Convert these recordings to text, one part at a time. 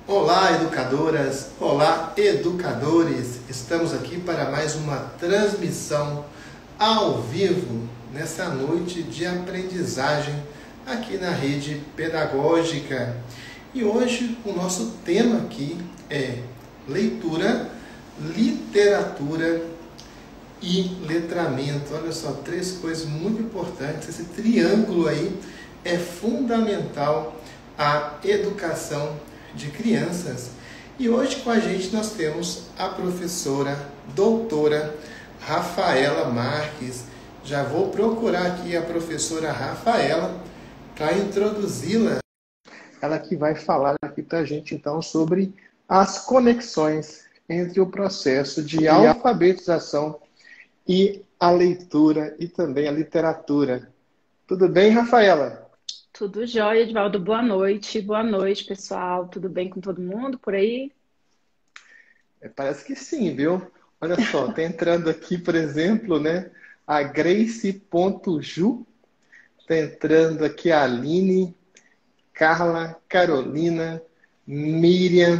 Olá, educadoras! Olá, educadores! Estamos aqui para mais uma transmissão ao vivo nessa noite de aprendizagem aqui na rede pedagógica. E hoje o nosso tema aqui é leitura, literatura e letramento. Olha só, três coisas muito importantes. Esse triângulo aí é fundamental à educação de crianças. E hoje com a gente nós temos a professora doutora Rafaela Marques. Já vou procurar aqui a professora Rafaela para introduzi-la. Ela que vai falar aqui para a gente então sobre as conexões entre o processo de alfabetização e a leitura e também a literatura. Tudo bem, Rafaela? Tudo jóia, Edvaldo. Boa noite. Boa noite, pessoal. Tudo bem com todo mundo por aí? Parece que sim, viu? Olha só, tá entrando aqui, por exemplo, né, a Grace.ju, tá entrando aqui a Aline, Carla, Carolina, Miriam,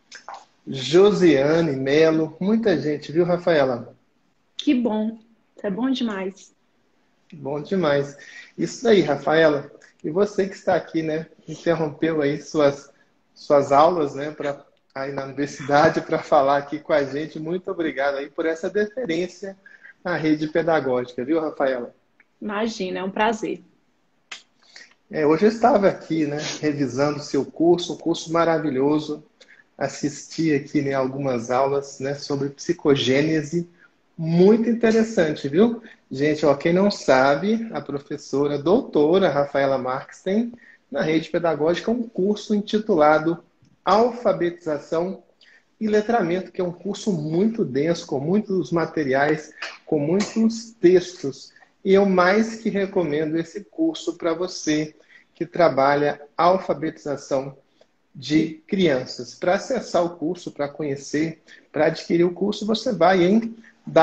Josiane Melo, muita gente, viu, Rafaela? Que bom. Isso é bom demais. Bom demais. Isso aí, Rafaela. E você que está aqui, né, interrompeu aí suas aulas, né, aí na universidade para falar aqui com a gente. Muito obrigado aí por essa deferência à rede pedagógica, viu, Rafaela? Imagina, é um prazer. Hoje eu estava aqui, né, revisando o seu curso, um curso maravilhoso. Assisti aqui, né, algumas aulas, né, sobre psicogênese. Muito interessante, viu? Gente, ó, quem não sabe, a professora doutora Rafaela Marques tem na rede pedagógica um curso intitulado Alfabetização e Letramento, que é um curso muito denso, com muitos materiais, com muitos textos. E eu mais que recomendo esse curso para você que trabalha alfabetização de crianças. Para acessar o curso, para conhecer, para adquirir o curso, você vai em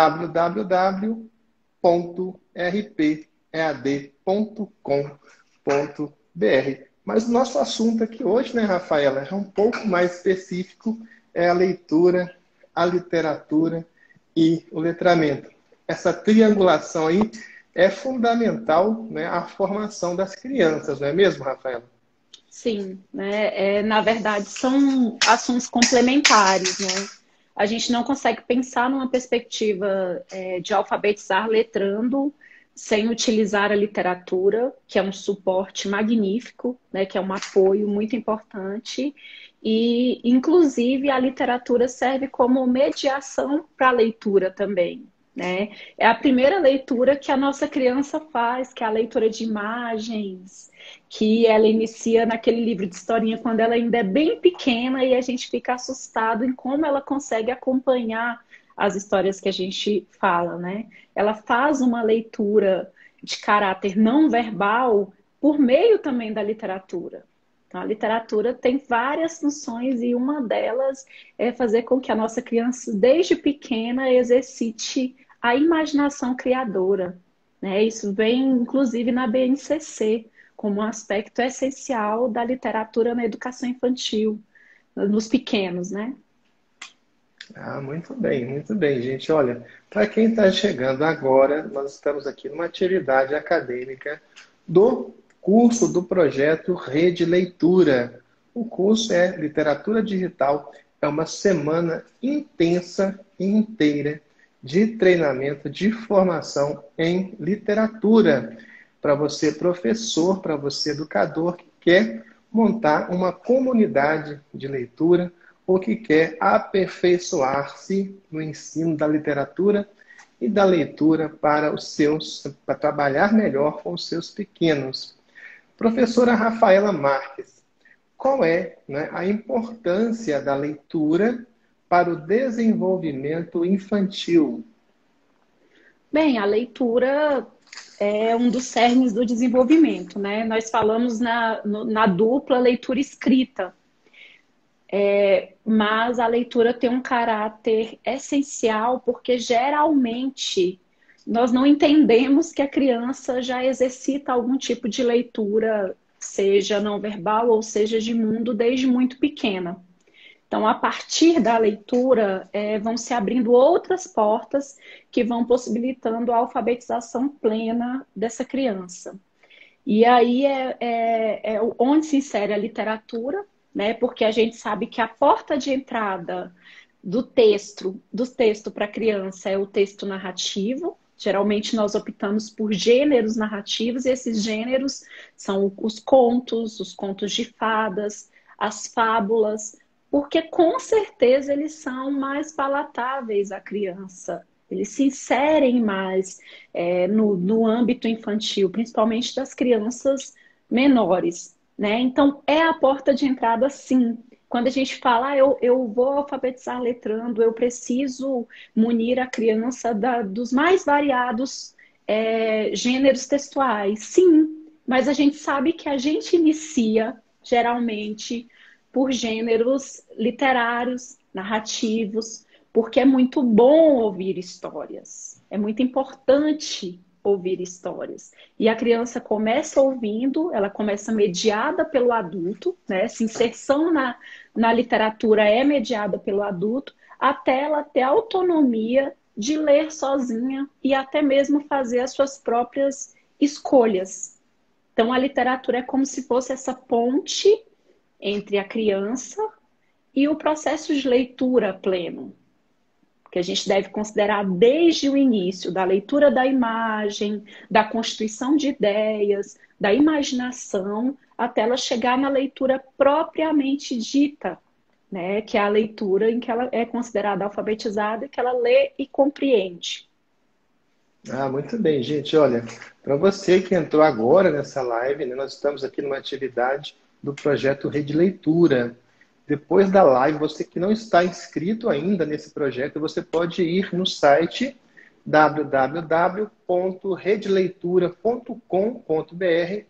www.rpead.com.br. Mas o nosso assunto aqui hoje, né, Rafaela, é um pouco mais específico, é a leitura, a literatura e o letramento. Essa triangulação aí é fundamental, né, à formação das crianças, não é mesmo, Rafaela? Sim, né? Na verdade, são assuntos complementares, né? A gente não consegue pensar numa perspectiva de alfabetizar letrando sem utilizar a literatura, que é um suporte magnífico, né? Que é um apoio muito importante. E, inclusive, a literatura serve como mediação para a leitura também, né? É a primeira leitura que a nossa criança faz, que é a leitura de imagens, que ela inicia naquele livro de historinha quando ela ainda é bem pequena e a gente fica assustado em como ela consegue acompanhar as histórias que a gente fala, né? Ela faz uma leitura de caráter não verbal por meio também da literatura. Então, a literatura tem várias funções e uma delas é fazer com que a nossa criança, desde pequena, exercite a imaginação criadora, né? Isso vem, inclusive, na BNCC, como um aspecto essencial da literatura na educação infantil, nos pequenos, né? Muito bem, gente. Olha, para quem está chegando agora, nós estamos aqui numa atividade acadêmica do curso do projeto Rede Leitura. O curso é Literatura Digital, é uma semana intensa e inteira de treinamento, de formação em literatura. Para você, professor, para você, educador, que quer montar uma comunidade de leitura ou que quer aperfeiçoar-se no ensino da literatura e da leitura para trabalhar melhor com os seus pequenos. Professora Rafaela Marques, qual é, né, a importância da leitura para o desenvolvimento infantil? Bem, a leitura é um dos cernes do desenvolvimento, né? Nós falamos na dupla leitura escrita, mas a leitura tem um caráter essencial porque geralmente nós não entendemos que a criança já exercita algum tipo de leitura, seja não verbal ou seja de mundo, desde muito pequena. Então, a partir da leitura, vão se abrindo outras portas que vão possibilitando a alfabetização plena dessa criança. E aí é onde se insere a literatura, né? Porque a gente sabe que a porta de entrada do texto para a criança é o texto narrativo. Geralmente nós optamos por gêneros narrativos, e esses gêneros são os contos de fadas, as fábulas, porque com certeza eles são mais palatáveis à criança. Eles se inserem mais no âmbito infantil, principalmente das crianças menores, né? Então, é a porta de entrada, sim. Quando a gente fala, eu vou alfabetizar letrando, eu preciso munir a criança dos mais variados gêneros textuais. Sim, mas a gente sabe que a gente inicia, geralmente, por gêneros literários, narrativos, porque é muito bom ouvir histórias. É muito importante ouvir histórias. E a criança começa ouvindo, ela começa mediada pelo adulto, né? Essa inserção na literatura é mediada pelo adulto, até ela ter autonomia de ler sozinha e até mesmo fazer as suas próprias escolhas. Então, a literatura é como se fosse essa ponte entre a criança e o processo de leitura pleno, que a gente deve considerar desde o início, da leitura da imagem, da constituição de ideias, da imaginação, até ela chegar na leitura propriamente dita, né? Que é a leitura em que ela é considerada alfabetizada, que ela lê e compreende. Ah, muito bem, gente. Olha, para você que entrou agora nessa live, né, nós estamos aqui numa atividade do projeto Rede Leitura. Depois da live, você que não está inscrito ainda nesse projeto, você pode ir no site www.redeleitura.com.br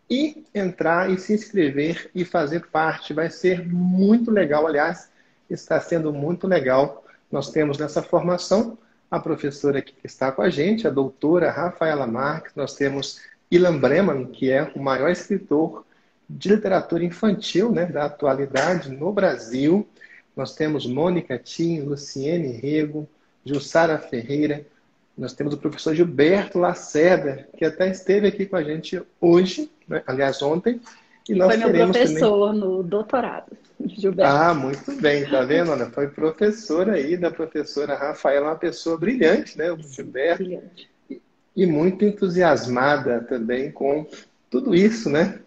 e entrar e se inscrever e fazer parte. Vai ser muito legal, aliás, está sendo muito legal. Nós temos nessa formação a professora aqui que está com a gente, a doutora Rafaela Marques. Nós temos Ilan Breman, que é o maior escritor de literatura infantil, né, da atualidade no Brasil. Nós temos Mônica Tim, Luciene Rego, Jussara Ferreira. Nós temos o professor Gilberto Lacerda, que até esteve aqui com a gente hoje, né, aliás, ontem. E nós Foi meu professor também... no doutorado, Gilberto. Ah, muito bem, tá vendo? Olha, foi professora aí da professora Rafaela, uma pessoa brilhante, né, o Gilberto, Brilhante. e muito entusiasmada também com tudo isso, né?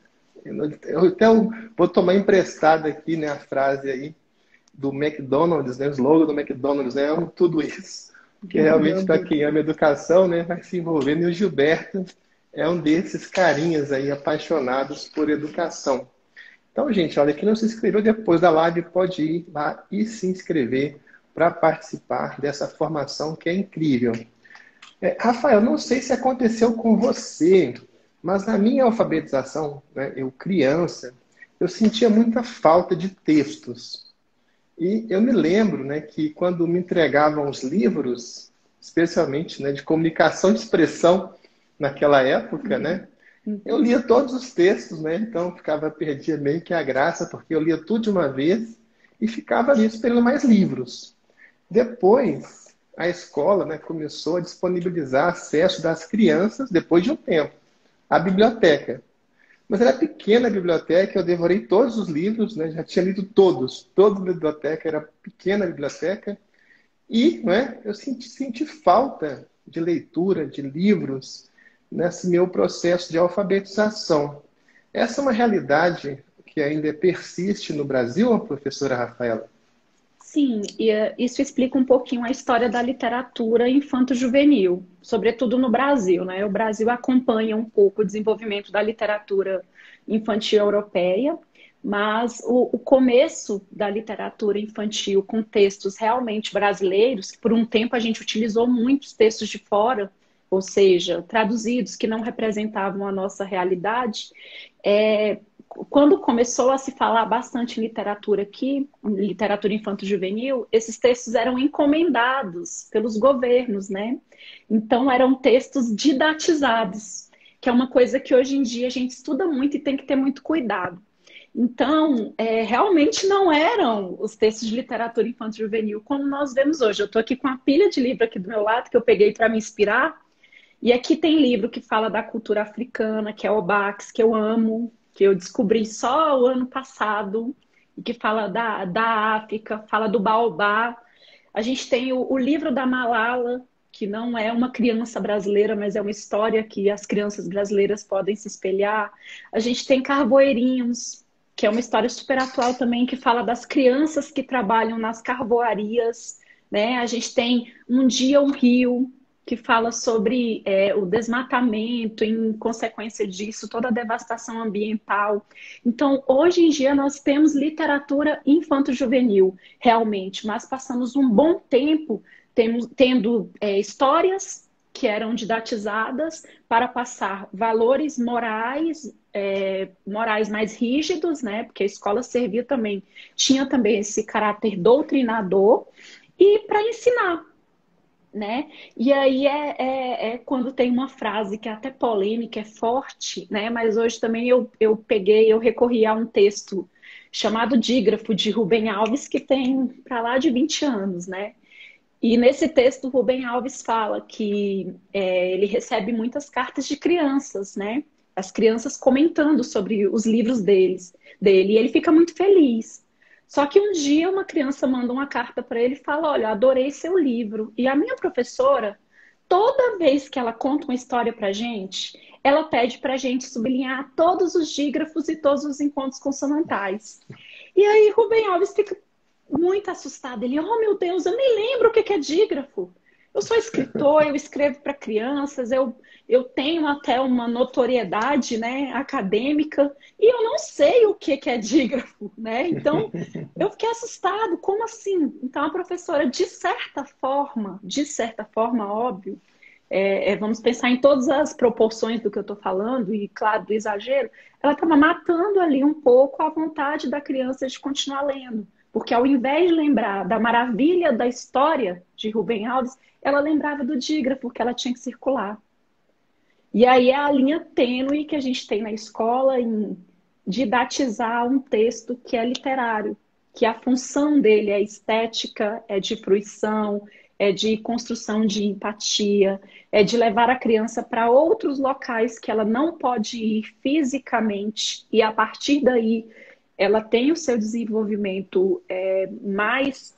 Eu até vou tomar emprestado aqui, né, a frase aí do McDonald's, né, o slogan do McDonald's, né, tudo isso. Porque realmente, para quem ama educação, né, vai se envolvendo. E o Gilberto é um desses carinhas aí apaixonados por educação. Então, gente, olha, quem não se inscreveu depois da live pode ir lá e se inscrever para participar dessa formação que é incrível. Rafael, não sei se aconteceu com você, mas na minha alfabetização, né, eu criança, eu sentia muita falta de textos. E eu me lembro, né, que quando me entregavam os livros, especialmente, né, de comunicação de expressão naquela época, né, eu lia todos os textos, né, então perdia meio que a graça, porque eu lia tudo de uma vez e ficava ali esperando mais livros. Depois, a escola, né, começou a disponibilizar acesso das crianças, depois de um tempo, à biblioteca. Mas era pequena a biblioteca, eu devorei todos os livros, né, já tinha lido todos. Toda a biblioteca era pequena a biblioteca. E, né, eu senti falta de leitura, de livros, nesse meu processo de alfabetização. Essa é uma realidade que ainda persiste no Brasil, professora Rafaela? Sim, e isso explica um pouquinho a história da literatura infanto-juvenil, sobretudo no Brasil, né? O Brasil acompanha um pouco o desenvolvimento da literatura infantil europeia, mas o começo da literatura infantil com textos realmente brasileiros, que por um tempo a gente utilizou muitos textos de fora, ou seja, traduzidos que não representavam a nossa realidade, quando começou a se falar bastante em literatura aqui, literatura infanto-juvenil, esses textos eram encomendados pelos governos, né? Então eram textos didatizados, que é uma coisa que hoje em dia a gente estuda muito e tem que ter muito cuidado. Então, realmente não eram os textos de literatura infantil juvenil como nós vemos hoje. Eu estou aqui com uma pilha de livro aqui do meu lado que eu peguei para me inspirar. E aqui tem livro que fala da cultura africana, que é o Bax, que eu amo, que eu descobri só o ano passado, e que fala da África, fala do Baobá. A gente tem o livro da Malala, que não é uma criança brasileira, mas é uma história que as crianças brasileiras podem se espelhar. A gente tem Carvoeirinhos, que é uma história super atual também, que fala das crianças que trabalham nas carvoarias, né? A gente tem Um Dia, um Rio, que fala sobre o desmatamento, em consequência disso, toda a devastação ambiental. Então, hoje em dia, nós temos literatura infanto-juvenil, realmente, mas passamos um bom tempo tendo histórias que eram didatizadas para passar valores morais, morais mais rígidos, né? Porque a escola servia também, tinha também esse caráter doutrinador, e para ensinar, né? E aí quando tem uma frase que é até polêmica, é forte, né? Mas hoje também eu recorri a um texto chamado Dígrafo, de Rubem Alves, que tem para lá de 20 anos, né? E nesse texto, Rubem Alves fala que ele recebe muitas cartas de crianças, né? As crianças comentando sobre os livros dele, e ele fica muito feliz. Só que um dia uma criança manda uma carta para ele e fala: Olha, adorei seu livro. E a minha professora, toda vez que ela conta uma história para gente, ela pede para gente sublinhar todos os dígrafos e todos os encontros consonantais. E aí Rubem Alves fica muito assustado. Ele, oh meu Deus, eu nem lembro o que é dígrafo. Eu sou escritor, eu escrevo para crianças, eu tenho até uma notoriedade, né, acadêmica, e eu não sei o que é dígrafo, né? Então, eu fiquei assustado, como assim? Então, a professora, de certa forma, óbvio, vamos pensar em todas as proporções do que eu estou falando, e claro, do exagero, ela estava matando ali um pouco a vontade da criança de continuar lendo. Porque ao invés de lembrar da maravilha da história de Rubem Alves, ela lembrava do dígrafo, que ela tinha que circular. E aí é a linha tênue que a gente tem na escola em didatizar um texto que é literário, que a função dele é estética, é de fruição, é de construção de empatia, é de levar a criança para outros locais que ela não pode ir fisicamente, e a partir daí ela tem o seu desenvolvimento mais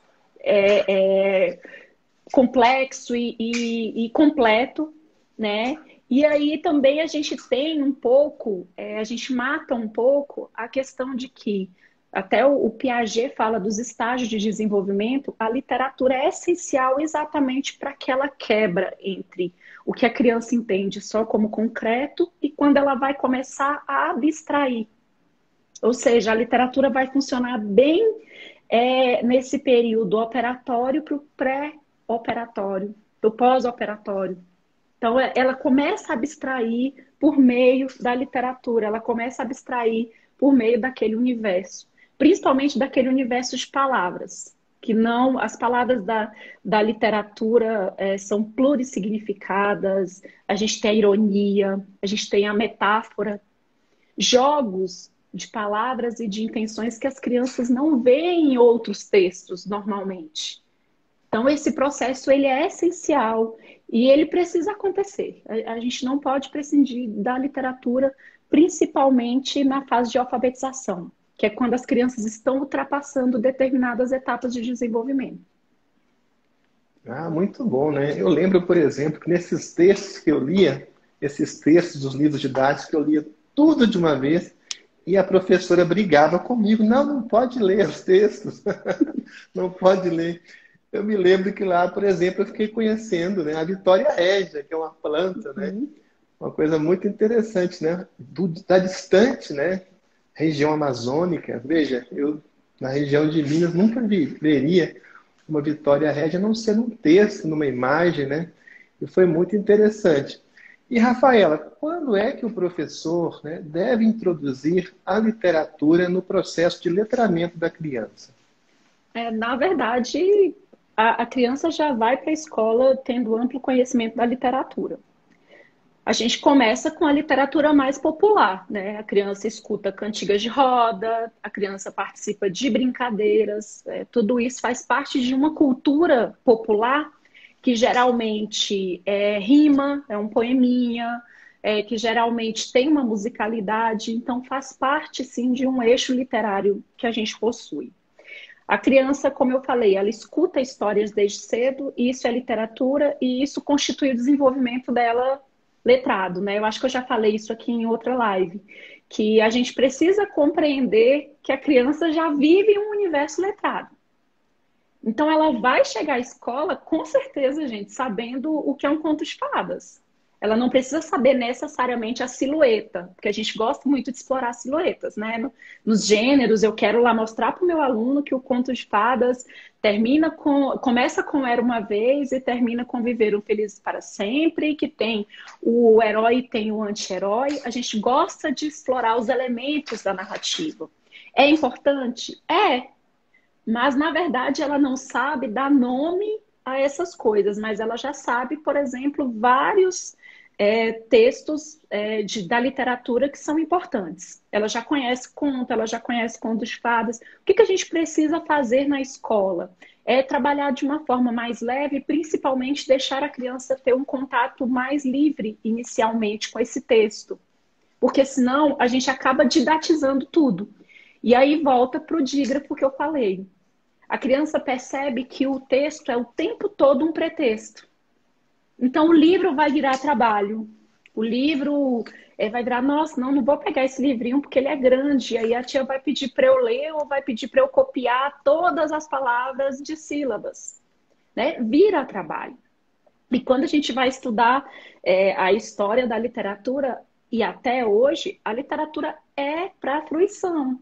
complexo e completo, né? E aí também a gente tem um pouco, a gente mata um pouco a questão de que, até o Piaget fala dos estágios de desenvolvimento, a literatura é essencial exatamente para aquela quebra entre o que a criança entende só como concreto e quando ela vai começar a abstrair. Ou seja, a literatura vai funcionar bem nesse período operatório para o pré-operatório, para o pós-operatório. Então, ela começa a abstrair por meio da literatura, ela começa a abstrair por meio daquele universo, principalmente daquele universo de palavras, que não, as palavras da literatura são plurissignificadas, a gente tem a ironia, a gente tem a metáfora, jogos de palavras e de intenções que as crianças não veem em outros textos normalmente. Então, esse processo ele é essencial e ele precisa acontecer. A gente não pode prescindir da literatura, principalmente na fase de alfabetização, que é quando as crianças estão ultrapassando determinadas etapas de desenvolvimento. Ah, muito bom, né? Eu lembro, por exemplo, que nesses textos que eu lia, esses textos dos livros didáticos que eu lia tudo de uma vez, e a professora brigava comigo. Não pode ler os textos. Não pode ler. Eu me lembro que lá, por exemplo, eu fiquei conhecendo, né, a Vitória Régia, que é uma planta, né? Uma coisa muito interessante, né? Da distante, né? Região amazônica. Veja, eu na região de Minas nunca veria uma Vitória Régia a não ser num texto, numa imagem, né? E foi muito interessante. E, Rafaela, quando é que o professor, né, deve introduzir a literatura no processo de letramento da criança? Na verdade, a criança já vai para a escola tendo amplo conhecimento da literatura. A gente começa com a literatura mais popular, né? A criança escuta cantigas de roda, a criança participa de brincadeiras, tudo isso faz parte de uma cultura popular que geralmente rima, é um poeminha, que geralmente tem uma musicalidade, então faz parte sim de um eixo literário que a gente possui. A criança, como eu falei, ela escuta histórias desde cedo, e isso é literatura, e isso constitui o desenvolvimento dela letrado, né? Eu acho que eu já falei isso aqui em outra live, que a gente precisa compreender que a criança já vive em um universo letrado. Então ela vai chegar à escola, com certeza, gente, sabendo o que é um conto de fadas. Ela não precisa saber necessariamente a silhueta, porque a gente gosta muito de explorar silhuetas, né? Nos gêneros, eu quero lá mostrar para o meu aluno que o conto de fadas começa com Era uma Vez e termina com Viveram Felizes para Sempre, que tem o herói e tem o anti-herói. A gente gosta de explorar os elementos da narrativa. É importante? É, mas, na verdade, ela não sabe dar nome a essas coisas, mas ela já sabe, por exemplo, vários textos da literatura que são importantes. Ela já conhece conto, ela já conhece contos de fadas. O que a gente precisa fazer na escola? É trabalhar de uma forma mais leve, principalmente deixar a criança ter um contato mais livre inicialmente com esse texto. Porque senão a gente acaba didatizando tudo. E aí volta para o dígrafo que eu falei. A criança percebe que o texto é o tempo todo um pretexto. Então o livro vai virar trabalho. O livro vai virar, nossa, não vou pegar esse livrinho porque ele é grande. Aí a tia vai pedir para eu ler ou vai pedir para eu copiar todas as palavras de sílabas. Né? Vira trabalho. E quando a gente vai estudar a história da literatura, e até hoje, a literatura é para a fruição.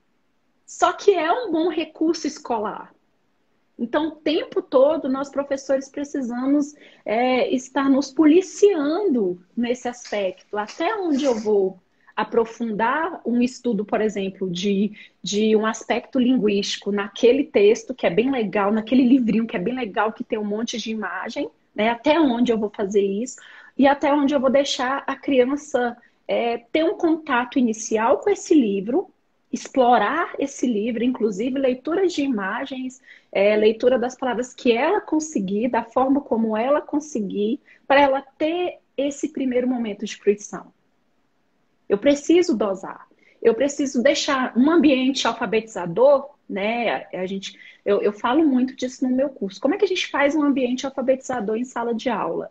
Só que é um bom recurso escolar. Então, o tempo todo, nós professores precisamos estar nos policiando nesse aspecto. Até onde eu vou aprofundar um estudo, por exemplo, de um aspecto linguístico naquele texto que é bem legal, naquele livrinho que é bem legal, que tem um monte de imagem, né? Até onde eu vou fazer isso e até onde eu vou deixar a criança ter um contato inicial com esse livro, explorar esse livro, inclusive leituras de imagens, leitura das palavras que ela conseguir, da forma como ela conseguir, para ela ter esse primeiro momento de fruição. Eu preciso dosar, eu preciso deixar um ambiente alfabetizador, né? Eu falo muito disso no meu curso. Como é que a gente faz um ambiente alfabetizador em sala de aula?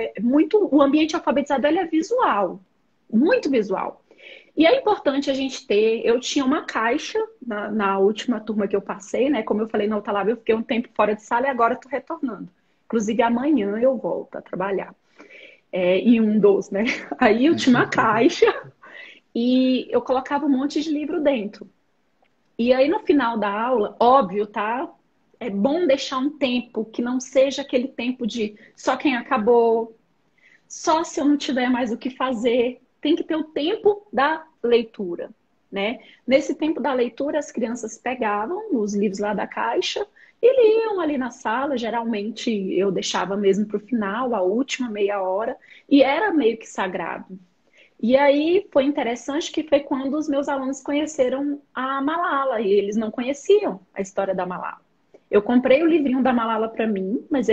O ambiente alfabetizador ele é visual, muito visual. E é importante a gente ter. Eu tinha uma caixa na última turma que eu passei, né? Como eu falei na outra live, eu fiquei um tempo fora de sala e agora estou retornando. Inclusive, amanhã eu volto a trabalhar em um dos, né? Aí eu tinha uma caixa e eu colocava um monte de livro dentro. E aí, no final da aula, óbvio, tá? É bom deixar um tempo que não seja aquele tempo de só quem acabou, só se eu não tiver mais o que fazer. Tem que ter o tempo da leitura, né? Nesse tempo da leitura, as crianças pegavam os livros lá da caixa e liam ali na sala. Geralmente eu deixava mesmo para o final, a última meia hora, e era meio que sagrado. E aí foi interessante que foi quando os meus alunos conheceram a Malala, e eles não conheciam a história da Malala. Eu comprei o livrinho da Malala para mim, mas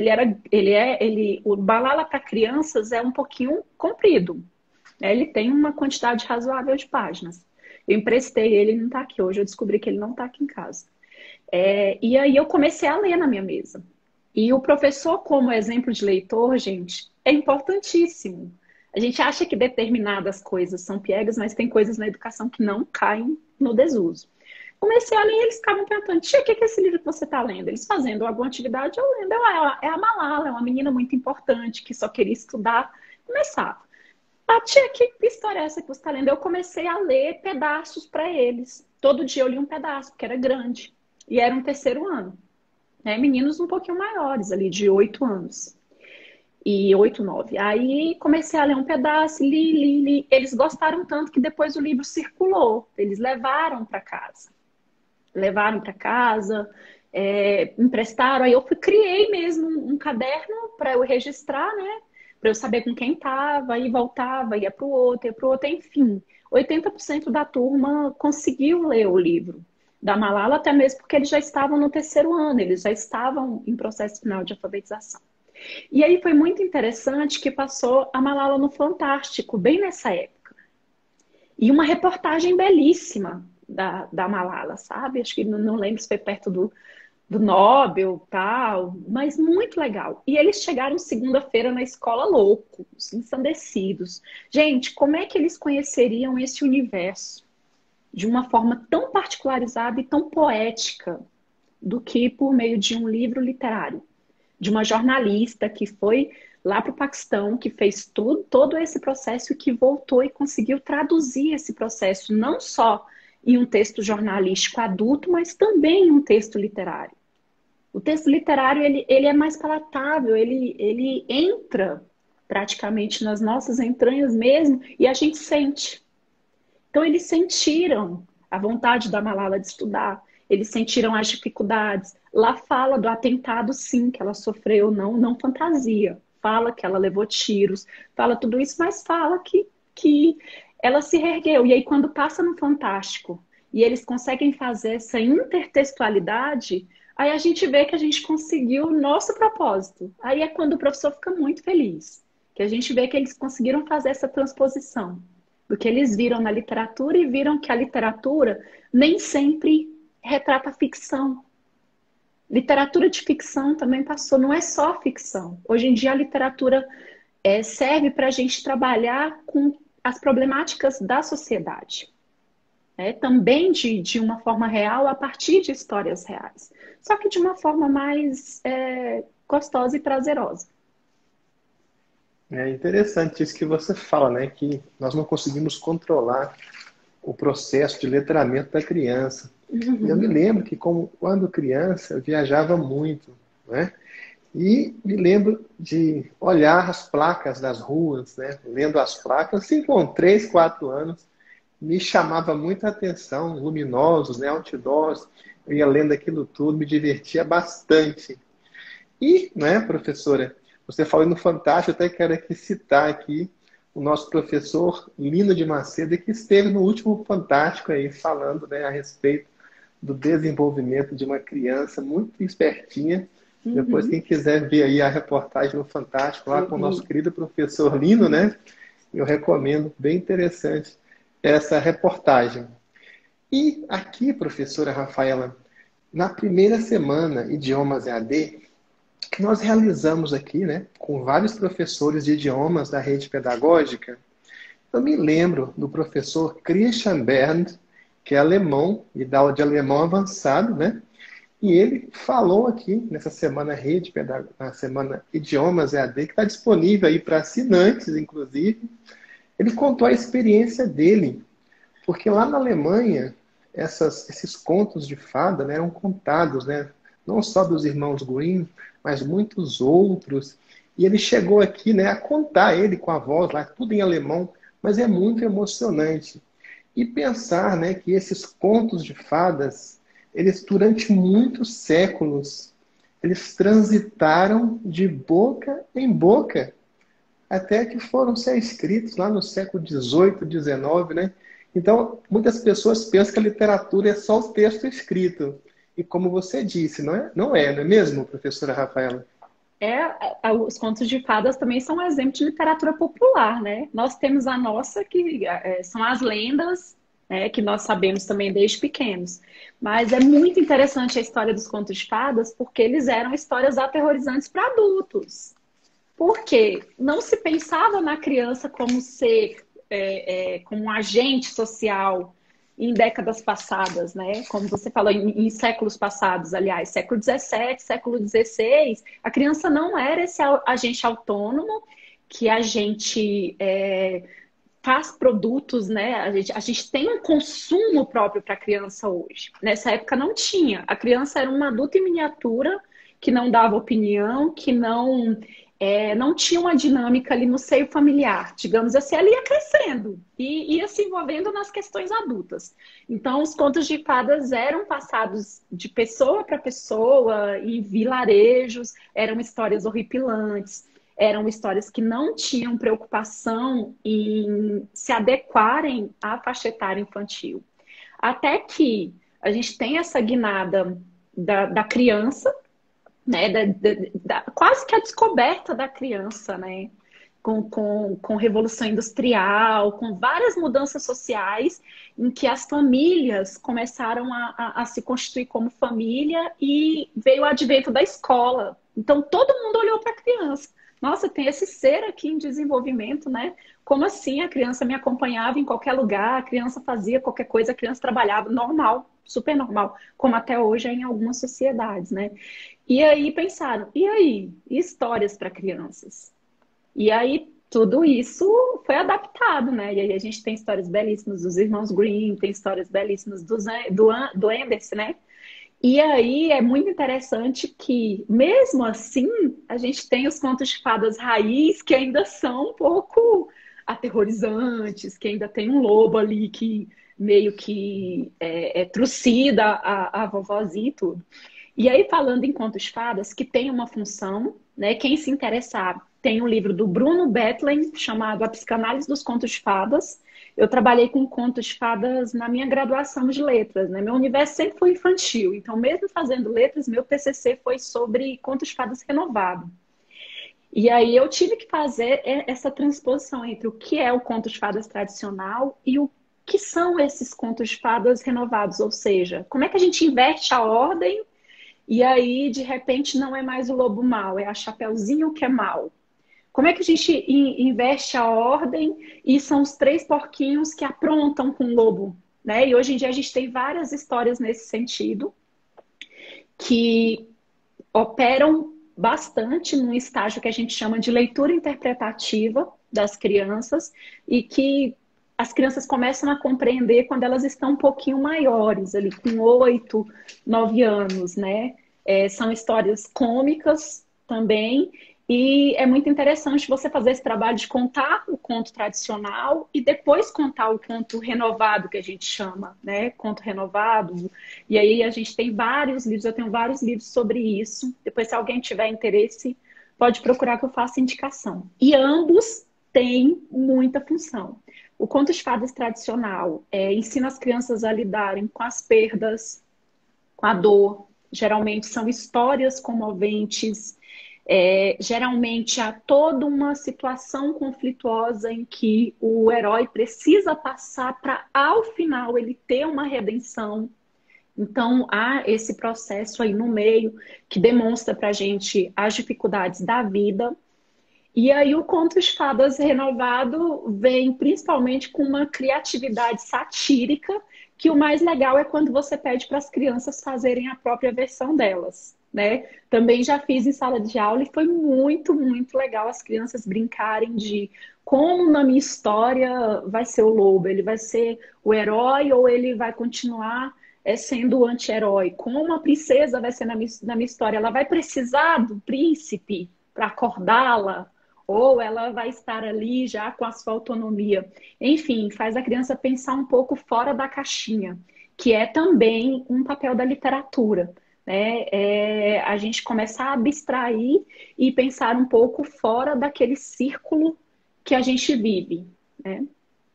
o Malala para crianças é um pouquinho comprido. Ele tem uma quantidade razoável de páginas. Eu emprestei ele, não está aqui hoje. Eu descobri que ele não está aqui em casa. E aí eu comecei a ler na minha mesa. E o professor, como exemplo de leitor, gente, é importantíssimo. A gente acha que determinadas coisas são piegas, mas tem coisas na educação que não caem no desuso. Comecei a ler e eles ficavam perguntando: tia, o que é esse livro que você está lendo? Eles fazendo alguma atividade, eu lendo. É a Malala, é uma menina muito importante que só queria estudar. Começava. Tia, que história é essa que você está lendo? Eu comecei a ler pedaços para eles. Todo dia eu li um pedaço, porque era grande. E era um terceiro ano. Né? Meninos um pouquinho maiores, ali de 8 anos. E 8, 9. Aí comecei a ler um pedaço, li. Eles gostaram tanto que depois o livro circulou. Eles levaram para casa. Emprestaram. Aí eu criei mesmo um caderno para eu registrar, né? para eu saber com quem estava, e voltava, ia para o outro, enfim. 80% da turma conseguiu ler o livro da Malala, até mesmo porque eles já estavam no terceiro ano, eles já estavam em processo final de alfabetização. E aí foi muito interessante que passou a Malala no Fantástico, bem nessa época. E uma reportagem belíssima da Malala, sabe? Acho que não lembro se foi perto do Nobel, tal, mas muito legal. E eles chegaram segunda-feira na escola loucos, ensandecidos. Gente, como é que eles conheceriam esse universo de uma forma tão particularizada e tão poética do que por meio de um livro literário? De uma jornalista que foi lá para o Paquistão, que fez todo esse processo e que voltou e conseguiu traduzir esse processo, não só em um texto jornalístico adulto, mas também em um texto literário. O texto literário ele é mais palatável, ele entra praticamente nas nossas entranhas mesmo e a gente sente. Então eles sentiram a vontade da Malala de estudar, eles sentiram as dificuldades. Lá fala do atentado, sim, que ela sofreu, não fantasia. Fala que ela levou tiros, fala tudo isso, mas fala que ela se reergueu. E aí, quando passa no Fantástico e eles conseguem fazer essa intertextualidade, aí a gente vê que a gente conseguiu o nosso propósito. Aí é quando o professor fica muito feliz, que a gente vê que eles conseguiram fazer essa transposição do que eles viram na literatura e viram que a literatura nem sempre retrata a ficção. Literatura de ficção também passou, não é só ficção. Hoje em dia a literatura serve para a gente trabalhar com as problemáticas da sociedade. Também de uma forma real, a partir de histórias reais. Só que de uma forma mais gostosa e prazerosa. É interessante isso que você fala, né? Que nós não conseguimos controlar o processo de letramento da criança. Uhum. Eu me lembro que, quando criança, eu viajava muito, né? E me lembro de olhar as placas das ruas, né? Lendo as placas, assim, com 3, 4 anos, me chamava muita atenção, luminosos, né? Outdoors, eu ia lendo aquilo tudo, me divertia bastante. E, né, professora, você falou no Fantástico, eu até quero aqui citar aqui o nosso professor Lino de Macedo, que esteve no último Fantástico aí, falando, né, a respeito do desenvolvimento de uma criança muito espertinha. Uhum. Depois, quem quiser ver aí a reportagem no Fantástico, lá com o nosso querido professor Lino, né, eu recomendo, bem interessante essa reportagem. E aqui, professora Rafaela, na primeira semana Idiomas EAD, que nós realizamos aqui, né, com vários professores de idiomas da rede pedagógica, eu me lembro do professor Christian Berndt, que é alemão e dá aula de alemão avançado, né? E ele falou aqui nessa semana na semana Idiomas EAD, que está disponível aí para assinantes, inclusive. Ele contou a experiência dele, porque lá na Alemanha esses contos de fada, né, eram contados, né? Não só dos irmãos Grimm, mas muitos outros. E ele chegou aqui, né, a contar ele com a voz lá, tudo em alemão, mas é muito emocionante. E pensar, né, que esses contos de fadas, eles durante muitos séculos, eles transitaram de boca em boca, até que foram ser escritos lá no século XVIII, XIX, né? Então, muitas pessoas pensam que a literatura é só o texto escrito. E como você disse, não é mesmo, professora Rafaela? Os contos de fadas também são um exemplo de literatura popular, né? Nós temos a nossa, que são as lendas, né, que nós sabemos também desde pequenos. Mas é muito interessante a história dos contos de fadas, porque eles eram histórias aterrorizantes para adultos. Porque não se pensava na criança como ser, como um agente social em décadas passadas, né? Como você falou, em séculos passados, aliás, século XVII, século XVI, a criança não era esse agente autônomo que a gente faz produtos, né? A gente tem um consumo próprio para a criança hoje. Nessa época não tinha. A criança era um adulto em miniatura que não dava opinião, que não tinha uma dinâmica ali no seio familiar, digamos assim, ela ia crescendo e ia se envolvendo nas questões adultas. Então, os contos de fadas eram passados de pessoa para pessoa, em vilarejos, eram histórias horripilantes. eram histórias que não tinham preocupação em se adequarem à faixa etária infantil. Até que a gente tem essa guinada da criança, né, quase que a descoberta da criança, né, com Revolução Industrial, com várias mudanças sociais, em que as famílias começaram a se constituir como família e veio o advento da escola. Então, todo mundo olhou para a criança. Nossa, tem esse ser aqui em desenvolvimento, né? Como assim? A criança me acompanhava em qualquer lugar, a criança fazia qualquer coisa, a criança trabalhava, normal, super normal, como até hoje é em algumas sociedades, né? E aí pensaram, e aí? E histórias para crianças? E aí tudo isso foi adaptado, né? E aí a gente tem histórias belíssimas dos irmãos Grimm, tem histórias belíssimas do Anderson, né? E aí é muito interessante que, mesmo assim, a gente tem os contos de fadas raiz que ainda são um pouco aterrorizantes, que ainda tem um lobo ali que meio que trucida a vovozinha e tudo. E aí, falando em contos de fadas, que tem uma função, né? Quem se interessar, tem um livro do Bruno Bethlen, chamado A Psicanálise dos Contos de Fadas. Eu trabalhei com contos de fadas na minha graduação de letras, né? Meu universo sempre foi infantil, então mesmo fazendo letras, meu TCC foi sobre contos de fadas renovado. E aí eu tive que fazer essa transposição entre o que é o conto de fadas tradicional e o que são esses contos de fadas renovados, ou seja, como é que a gente inverte a ordem e aí, de repente, não é mais o lobo mau, é a Chapeuzinho que é mau. Como é que a gente inverte a ordem e são os três porquinhos que aprontam com o lobo, né? E hoje em dia a gente tem várias histórias nesse sentido que operam bastante num estágio que a gente chama de leitura interpretativa das crianças e que as crianças começam a compreender quando elas estão um pouquinho maiores, ali com 8, 9 anos, né? São histórias cômicas também, e é muito interessante você fazer esse trabalho de contar o conto tradicional e depois contar o conto renovado, que a gente chama, né? Conto renovado. E aí a gente tem vários livros, eu tenho vários livros sobre isso. Depois, se alguém tiver interesse, pode procurar que eu faça indicação. E ambos têm muita função. O conto de fadas tradicional ensina as crianças a lidarem com as perdas, com a dor. Geralmente são histórias comoventes. Geralmente há toda uma situação conflituosa em que o herói precisa passar para, ao final, ele ter uma redenção. Então, há esse processo aí no meio que demonstra para a gente as dificuldades da vida. E aí o conto de fadas renovado vem principalmente com uma criatividade satírica, que o mais legal é quando você pede para as crianças fazerem a própria versão delas, né? Também já fiz em sala de aula e foi muito, muito legal as crianças brincarem de como na minha história vai ser o lobo, ele vai ser o herói ou ele vai continuar sendo o anti-herói? Como a princesa vai ser na minha história? Ela vai precisar do príncipe para acordá-la? Ou ela vai estar ali já com a sua autonomia. Enfim, faz a criança pensar um pouco fora da caixinha, que é também um papel da literatura, né? A gente começar a abstrair e pensar um pouco fora daquele círculo que a gente vive, né?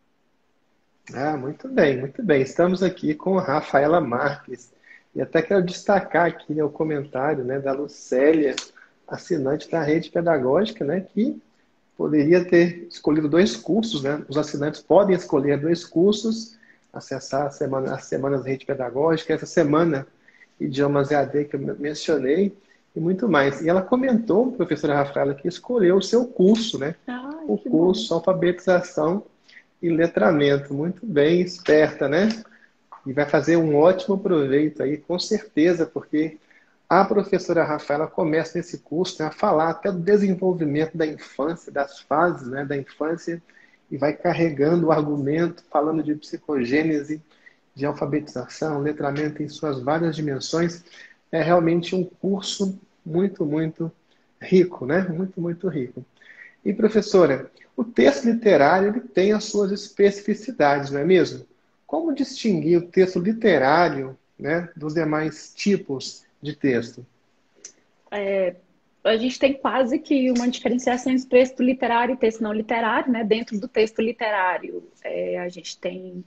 Ah, muito bem, muito bem. Estamos aqui com a Rafaela Marques. E até quero destacar aqui, né, o comentário, né, da Lucélia, assinante da rede pedagógica, né, que poderia ter escolhido 2 cursos, né? Os assinantes podem escolher 2 cursos, acessar as semanas da rede pedagógica, essa semana idiomas EAD que eu mencionei e muito mais. E ela comentou, professora Rafaela, que escolheu o seu curso, né? Ai, O que bom. curso Alfabetização e Letramento. Muito bem, esperta, né? E vai fazer um ótimo proveito aí, com certeza, porque a professora Rafaela começa nesse curso, né, a falar até do desenvolvimento da infância, das fases, né, da infância, e vai carregando o argumento, falando de psicogênese, de alfabetização, letramento em suas várias dimensões. É realmente um curso muito, muito rico, né? Muito, muito rico. E, professora, o texto literário ele tem as suas especificidades, não é mesmo? Como distinguir o texto literário, né, dos demais tipos de texto? A gente tem quase que uma diferenciação entre texto literário e texto não literário, né? Dentro do texto literário, a gente tem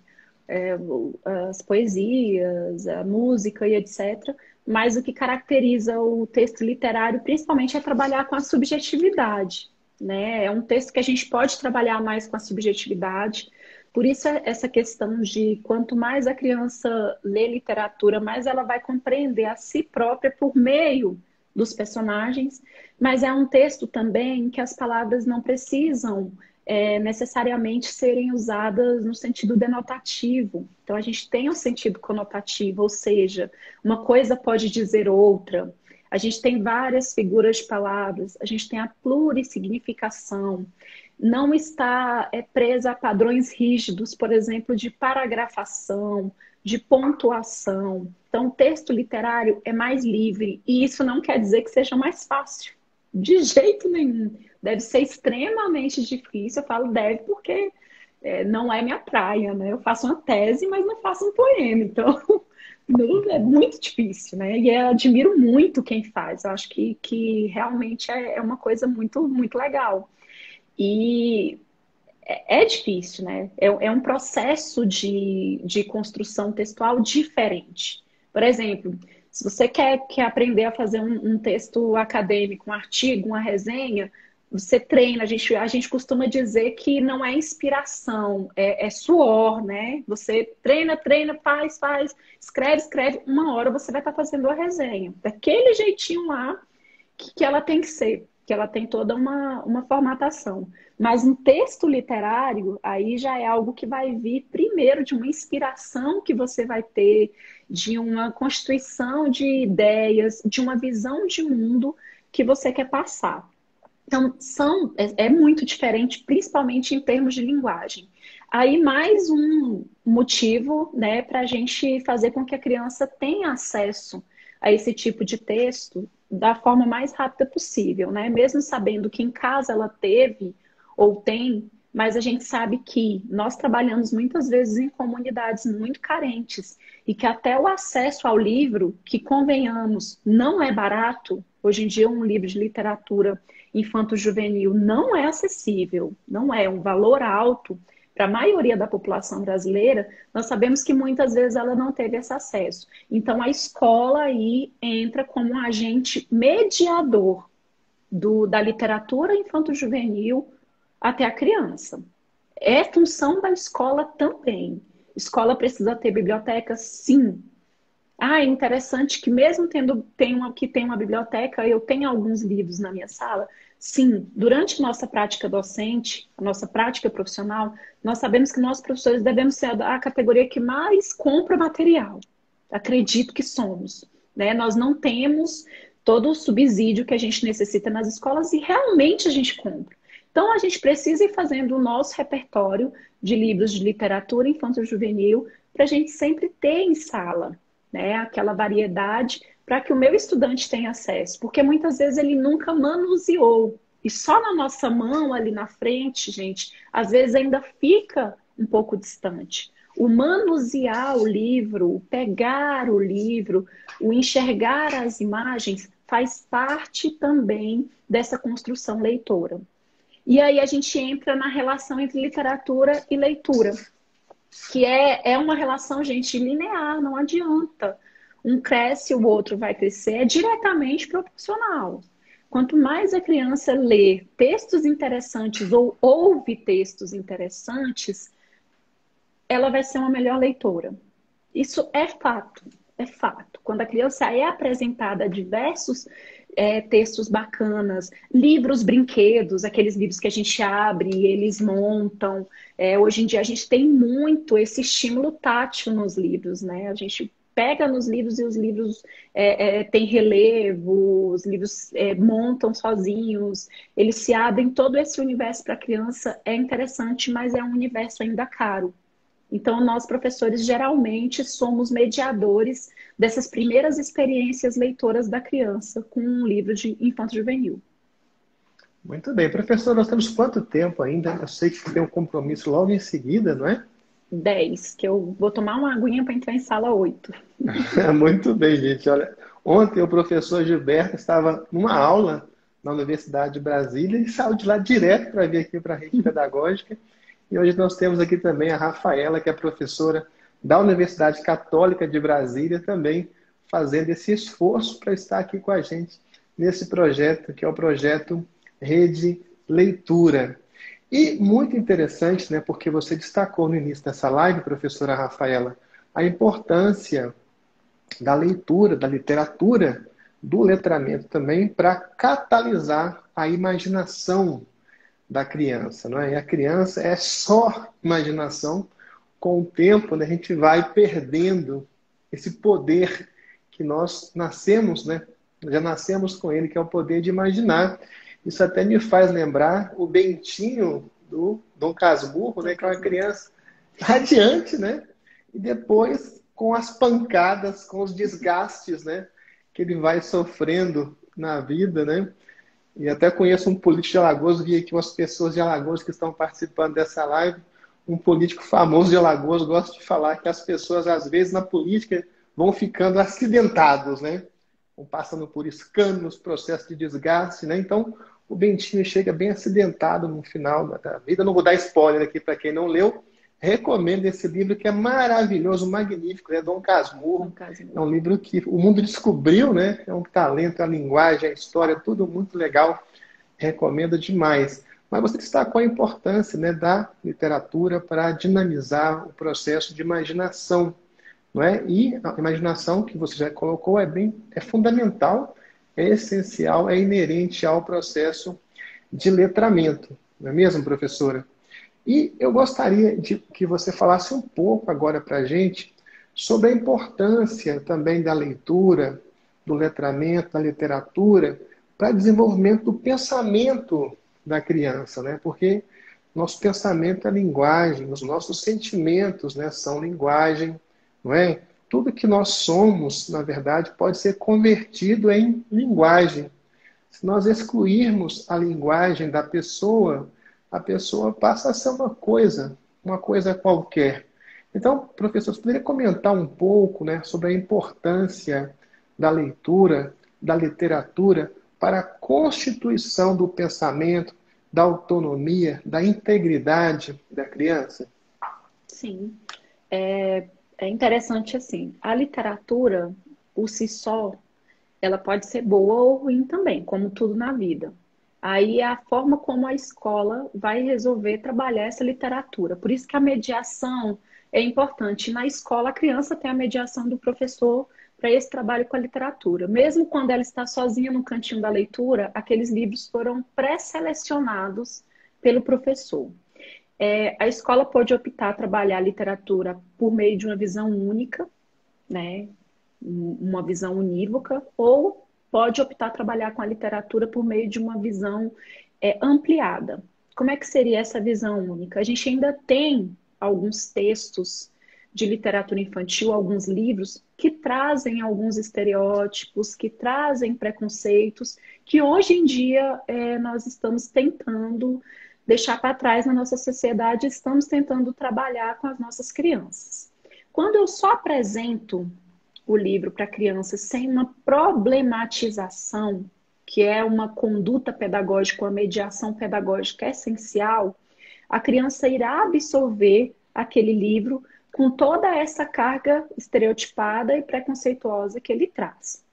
as poesias, a música e etc. Mas o que caracteriza o texto literário, principalmente, é trabalhar com a subjetividade, né? É um texto que a gente pode trabalhar mais com a subjetividade. Por isso, essa questão de quanto mais a criança lê literatura, mais ela vai compreender a si própria por meio dos personagens, mas é um texto também que as palavras não precisam necessariamente serem usadas no sentido denotativo. Então, a gente tem um sentido conotativo, ou seja, uma coisa pode dizer outra. A gente tem várias figuras de palavras, a gente tem a plurissignificação, não está presa a padrões rígidos, por exemplo, de paragrafação, de pontuação. Então, o texto literário é mais livre, e isso não quer dizer que seja mais fácil. De jeito nenhum. Deve ser extremamente difícil. Eu falo deve porque não é minha praia, né? Eu faço uma tese, mas não faço um poema. Então, é muito difícil, né? E eu admiro muito quem faz. Eu acho que realmente é uma coisa muito, muito legal. E é difícil, né? É um processo de construção textual diferente. Por exemplo, se você quer aprender a fazer um texto acadêmico, um artigo, uma resenha, você treina. A gente costuma dizer que não é inspiração, é suor, né? Você treina, treina, faz, escreve. Uma hora você vai estar fazendo a resenha. Daquele jeitinho lá que ela tem que ser, que ela tem toda uma formatação. Mas um texto literário, aí já é algo que vai vir primeiro de uma inspiração que você vai ter, de uma constituição de ideias, de uma visão de mundo que você quer passar. Então, é muito diferente, principalmente em termos de linguagem. Aí, mais um motivo, né, para a gente fazer com que a criança tenha acesso a esse tipo de texto da forma mais rápida possível, né? Mesmo sabendo que em casa ela teve ou tem, mas a gente sabe que nós trabalhamos muitas vezes em comunidades muito carentes e que até o acesso ao livro, que convenhamos, não é barato. Hoje em dia, um livro de literatura infanto-juvenil não é acessível, não é um valor alto para a maioria da população brasileira. Nós sabemos que muitas vezes ela não teve esse acesso. Então, a escola aí entra como um agente mediador da literatura infanto-juvenil até a criança. É função da escola também. Escola precisa ter biblioteca, sim. É interessante que mesmo que tem uma biblioteca, eu tenho alguns livros na minha sala. Sim, durante nossa prática docente, a nossa prática profissional, nós sabemos que nós professores devemos ser a categoria que mais compra material. Acredito que somos, né? Nós não temos todo o subsídio que a gente necessita nas escolas e realmente a gente compra. Então, a gente precisa ir fazendo o nosso repertório de livros de literatura infanto-juvenil para a gente sempre ter em sala, né? Aquela variedade para que o meu estudante tenha acesso. Porque muitas vezes ele nunca manuseou. E só na nossa mão, ali na frente, gente, às vezes ainda fica um pouco distante. O manusear o livro, o pegar o livro, o enxergar as imagens, faz parte também dessa construção leitora. E aí a gente entra na relação entre literatura e leitura, que é uma relação, gente, linear, não adianta. Um cresce, o outro vai crescer, é diretamente proporcional. Quanto mais a criança lê textos interessantes ou ouve textos interessantes, ela vai ser uma melhor leitora. Isso é fato, é fato. Quando a criança é apresentada a diversos textos bacanas, livros brinquedos, aqueles livros que a gente abre e eles montam. Hoje em dia a gente tem muito esse estímulo tátil nos livros, né? A gente pega nos livros e os livros têm relevo, os livros montam sozinhos, eles se abrem. Todo esse universo para a criança é interessante, mas é um universo ainda caro. Então, nós, professores, geralmente somos mediadores dessas primeiras experiências leitoras da criança com um livro de infanto-juvenil. Muito bem. Professor, nós temos quanto tempo ainda? Eu sei que tem um compromisso logo em seguida, não é? 10, que eu vou tomar uma aguinha para entrar em sala 8. Muito bem, gente. Olha, ontem o professor Gilberto estava numa aula na Universidade de Brasília e saiu de lá direto para vir aqui para a rede pedagógica. E hoje nós temos aqui também a Rafaela, que é professora da Universidade Católica de Brasília, também fazendo esse esforço para estar aqui com a gente nesse projeto, que é o projeto Rede Leitura. E muito interessante, né, porque você destacou no início dessa live, professora Rafaela, a importância da leitura, da literatura, do letramento também, para catalisar a imaginação da criança. Não é? E a criança é só imaginação. Com o tempo, né, a gente vai perdendo esse poder que nós nascemos, né? Já nascemos com ele, que é o poder de imaginar. Isso até me faz lembrar o Bentinho do Dom Casmurro, né, que é uma criança radiante, né? E depois, com as pancadas, com os desgastes, né, que ele vai sofrendo na vida, né? E até conheço um político de Alagoas, vi aqui umas pessoas de Alagoas que estão participando dessa live. Um político famoso de Alagoas gosta de falar que as pessoas, às vezes, na política, vão ficando acidentados, né? Vão passando por escândalos, processos de desgaste, né? Então, o Bentinho chega bem acidentado no final da vida. Não vou dar spoiler aqui para quem não leu. Recomendo esse livro que é maravilhoso, magnífico, é Dom Casmurro. É um livro que o mundo descobriu, né? É um talento, a linguagem, a história, tudo muito legal. Recomendo demais. Mas você destacou a importância, né, da literatura para dinamizar o processo de imaginação, não é? E a imaginação que você já colocou é fundamental, é essencial, é inerente ao processo de letramento, não é mesmo, professora? E eu gostaria de que você falasse um pouco agora para a gente sobre a importância também da leitura, do letramento, da literatura, para desenvolvimento do pensamento da criança, né? Porque nosso pensamento é linguagem, os nossos sentimentos, né, são linguagem, não é? Tudo que nós somos, na verdade, pode ser convertido em linguagem. Se nós excluirmos a linguagem da pessoa, a pessoa passa a ser uma coisa qualquer. Então, professor, você poderia comentar um pouco, né, sobre a importância da leitura, da literatura, para a constituição do pensamento, da autonomia, da integridade da criança? Sim. É interessante assim, a literatura, por si só, ela pode ser boa ou ruim também, como tudo na vida. Aí é a forma como a escola vai resolver trabalhar essa literatura. Por isso que a mediação é importante. Na escola, a criança tem a mediação do professor para esse trabalho com a literatura. Mesmo quando ela está sozinha no cantinho da leitura, aqueles livros foram pré-selecionados pelo professor. A escola pode optar a trabalhar a literatura por meio de uma visão única, né? Uma visão unívoca, ou pode optar a trabalhar com a literatura por meio de uma visão ampliada. Como é que seria essa visão única? A gente ainda tem alguns textos de literatura infantil, alguns livros que trazem alguns estereótipos, que trazem preconceitos, que hoje em dia nós estamos tentando deixar para trás na nossa sociedade, estamos tentando trabalhar com as nossas crianças. Quando eu só apresento o livro para crianças sem uma problematização, que é uma conduta pedagógica, uma mediação pedagógica essencial, a criança irá absorver aquele livro com toda essa carga estereotipada e preconceituosa que ele traz.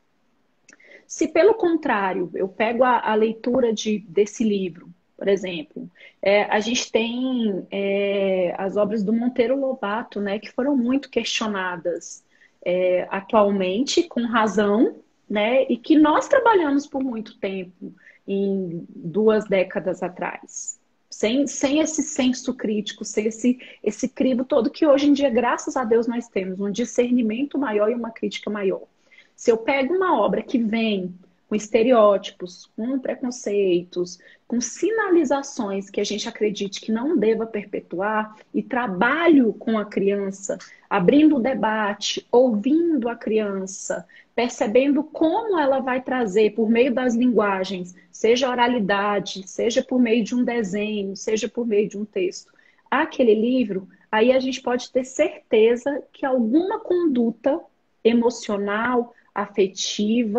Se, pelo contrário, eu pego a leitura desse livro, por exemplo, a gente tem as obras do Monteiro Lobato, né, que foram muito questionadas atualmente, com razão, né, e que nós trabalhamos por muito tempo, em 2 décadas atrás. Sem esse senso crítico, sem esse crivo todo que hoje em dia, graças a Deus, nós temos um discernimento maior e uma crítica maior. Se eu pego uma obra que vem com estereótipos, com preconceitos, com sinalizações que a gente acredite que não deva perpetuar e trabalho com a criança, abrindo o debate, ouvindo a criança, percebendo como ela vai trazer por meio das linguagens, seja oralidade, seja por meio de um desenho, seja por meio de um texto, aquele livro, aí a gente pode ter certeza que alguma conduta emocional, afetiva,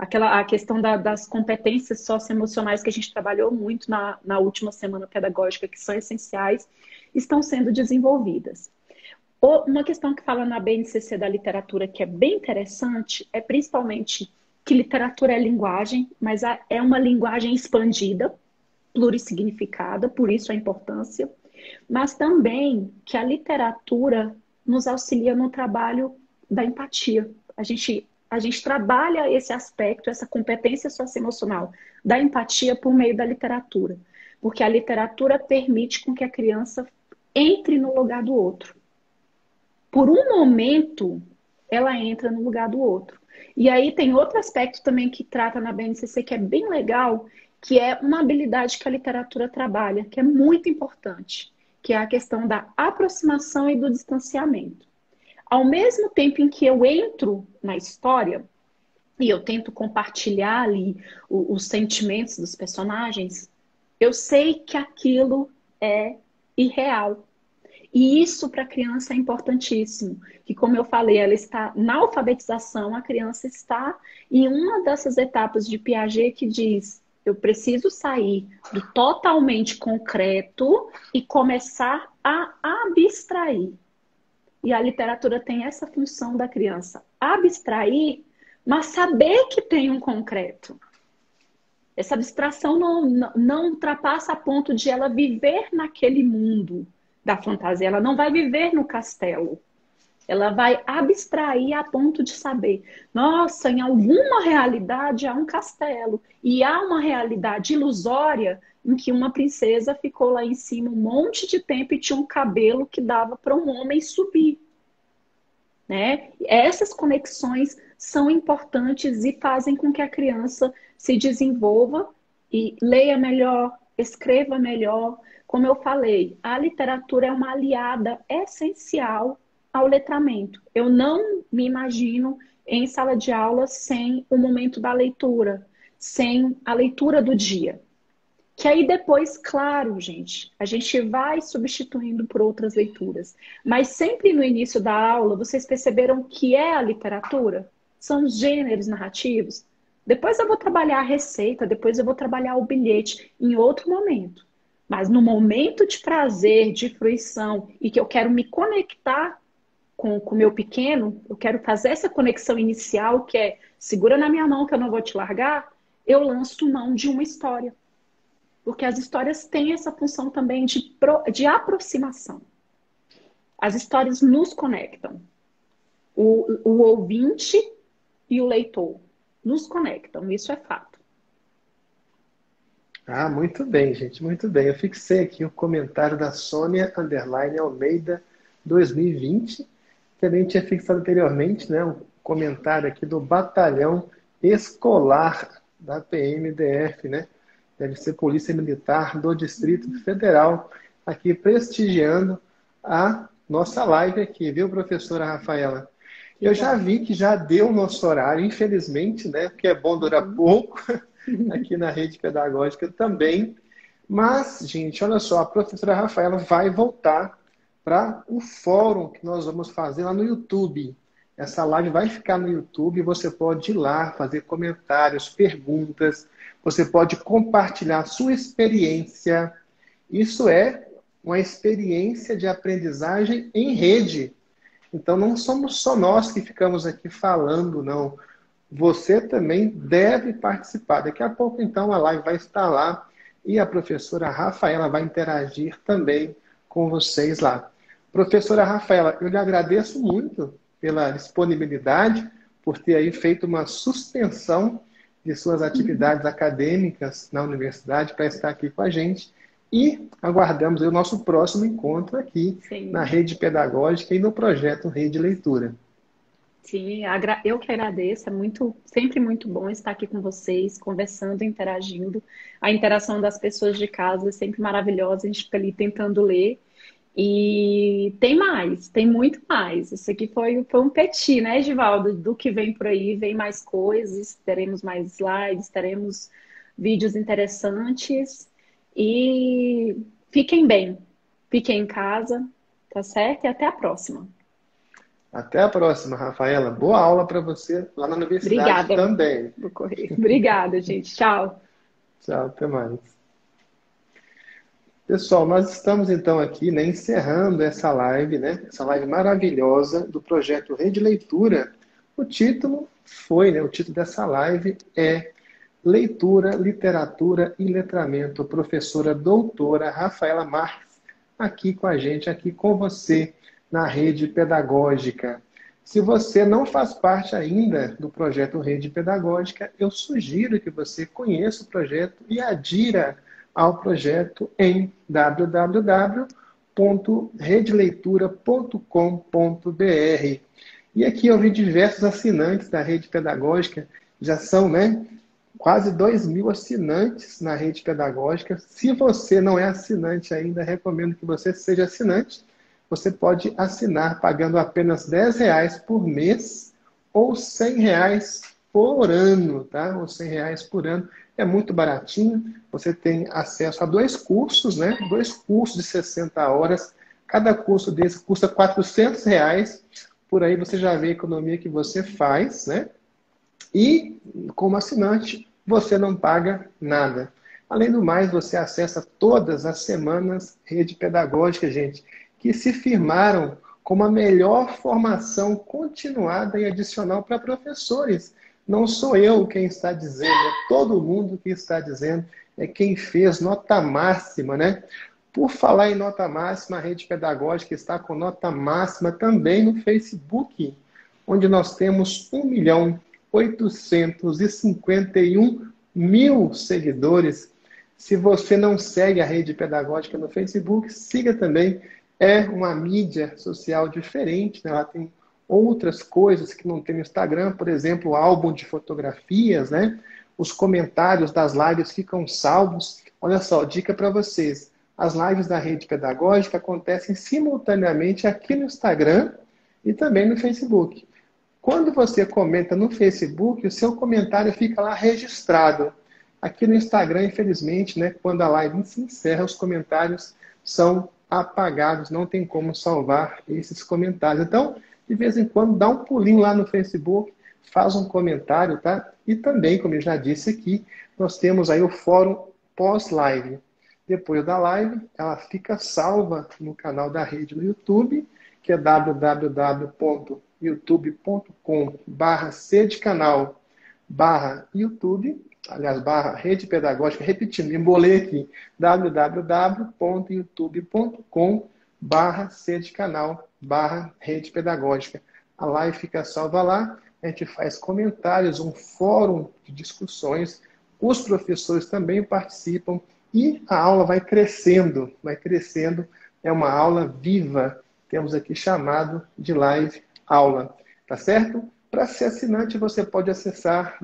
a questão das competências socioemocionais que a gente trabalhou muito na última semana pedagógica, que são essenciais, estão sendo desenvolvidas. Uma questão que fala na BNCC da literatura que é bem interessante é principalmente que literatura é linguagem, mas é uma linguagem expandida, plurissignificada, por isso a importância, mas também que a literatura nos auxilia no trabalho da empatia. A gente trabalha esse aspecto, essa competência socioemocional da empatia por meio da literatura, porque a literatura permite com que a criança entre no lugar do outro. Por um momento, ela entra no lugar do outro. E aí tem outro aspecto também que trata na BNCC que é bem legal, que é uma habilidade que a literatura trabalha, que é muito importante, que é a questão da aproximação e do distanciamento. Ao mesmo tempo em que eu entro na história e eu tento compartilhar ali os sentimentos dos personagens, eu sei que aquilo é irreal. E isso para a criança é importantíssimo, que como eu falei, ela está na alfabetização, a criança está em uma dessas etapas de Piaget que diz, eu preciso sair do totalmente concreto e começar a abstrair. E a literatura tem essa função da criança, abstrair, mas saber que tem um concreto. Essa abstração não ultrapassa a ponto de ela viver naquele mundo da fantasia. Ela não vai viver no castelo. Ela vai abstrair a ponto de saber, nossa, em alguma realidade há um castelo. E há uma realidade ilusória em que uma princesa ficou lá em cima um monte de tempo e tinha um cabelo que dava para um homem subir. Né? Essas conexões são importantes e fazem com que a criança se desenvolva e leia melhor, escreva melhor. Como eu falei, a literatura é uma aliada essencial ao letramento. Eu não me imagino em sala de aula sem o momento da leitura, sem a leitura do dia. Que aí depois, claro, gente, a gente vai substituindo por outras leituras. Mas sempre no início da aula, vocês perceberam o que é a literatura? São os gêneros narrativos. Depois eu vou trabalhar a receita, depois eu vou trabalhar o bilhete em outro momento. Mas no momento de prazer, de fruição, e que eu quero me conectar com o meu pequeno, eu quero fazer essa conexão inicial, que é segura na minha mão que eu não vou te largar, eu lanço mão de uma história. Porque as histórias têm essa função também de aproximação. As histórias nos conectam. O ouvinte e o leitor nos conectam, isso é fato. Ah, muito bem, gente, muito bem. Eu fixei aqui o comentário da Sônia Almeida 2020. Também tinha fixado anteriormente, né, um comentário aqui do Batalhão Escolar da PMDF, né? Deve ser Polícia Militar do Distrito Federal, aqui prestigiando a nossa live aqui, viu, professora Rafaela? Eu já vi que já deu o nosso horário, infelizmente, né? Porque é bom durar pouco aqui na rede pedagógica também. Mas, gente, olha só, a professora Rafaela vai voltar para o fórum que nós vamos fazer lá no YouTube. Essa live vai ficar no YouTube, você pode ir lá, fazer comentários, perguntas, você pode compartilhar a sua experiência. Isso é uma experiência de aprendizagem em rede. Então, não somos só nós que ficamos aqui falando, não. Você também deve participar. Daqui a pouco, então, a live vai estar lá e a professora Rafaela vai interagir também com vocês lá. Professora Rafaela, eu lhe agradeço muito pela disponibilidade, por ter aí feito uma suspensão de suas atividades acadêmicas na universidade para estar aqui com a gente. E aguardamos aí o nosso próximo encontro aqui na Rede Pedagógica e no projeto Rede Leitura. Sim, eu que agradeço, sempre muito bom estar aqui com vocês, conversando, interagindo. A interação das pessoas de casa é sempre maravilhosa, a gente fica ali tentando ler. E tem mais, tem muito mais. Isso aqui foi um petit, né, Givaldo? Do que vem por aí, vem mais coisas, teremos mais slides, teremos vídeos interessantes. E fiquem bem, fiquem em casa, tá certo? E até a próxima. Até a próxima, Rafaela. Boa aula para você lá na universidade Obrigada. também. Vou correr. Obrigada, gente. Tchau. Tchau, até mais. Pessoal, nós estamos então aqui, né, encerrando essa live, né, essa live maravilhosa do projeto Rede Leitura. O título foi, né, o título dessa live é Leitura, Literatura e Letramento, professora doutora Rafaela Marques, aqui com a gente, aqui com você, na Rede Pedagógica. Se você não faz parte ainda do projeto Rede Pedagógica, eu sugiro que você conheça o projeto e adira ao projeto em www.redeleitura.com.br. E aqui eu vi diversos assinantes da Rede Pedagógica, já são, né, quase 2.000 assinantes na Rede Pedagógica. Se você não é assinante ainda, recomendo que você seja assinante. Você pode assinar pagando apenas R$10 por mês ou R$100 por ano, tá? Ou R$100 por ano. É muito baratinho. Você tem acesso a 2 cursos, né? 2 cursos de 60 horas. Cada curso desse custa R$400. Por aí você já vê a economia que você faz, né? E, como assinante, você não paga nada. Além do mais, você acessa todas as semanas Rede Pedagógica, gente, que se firmaram como a melhor formação continuada e adicional para professores. Não sou eu quem está dizendo, é todo mundo que está dizendo, é quem fez nota máxima, né? Por falar em nota máxima, a Rede Pedagógica está com nota máxima também no Facebook, onde nós temos 1.851.000 seguidores. Se você não segue a Rede Pedagógica no Facebook, siga também. É uma mídia social diferente, né? Ela tem outras coisas que não tem no Instagram, por exemplo, o álbum de fotografias, né? Os comentários das lives ficam salvos. Olha só, dica para vocês. As lives da Rede Pedagógica acontecem simultaneamente aqui no Instagram e também no Facebook. Quando você comenta no Facebook, o seu comentário fica lá registrado. Aqui no Instagram, infelizmente, né, quando a live se encerra, os comentários são apagados, não tem como salvar esses comentários. Então, de vez em quando, dá um pulinho lá no Facebook, faz um comentário, tá? E também, como eu já disse aqui, nós temos aí o fórum pós-live. Depois da live, ela fica salva no canal da rede no YouTube, que é www.youtube.com/sedecanal/YouTube, aliás, /rede pedagógica, repetindo, me embolei aqui, www.youtube.com/sedecanal/rede pedagógica. A live fica salva lá, a gente faz comentários, um fórum de discussões, os professores também participam e a aula vai crescendo, é uma aula viva, temos aqui chamado de live aula, tá certo? Para ser assinante, você pode acessar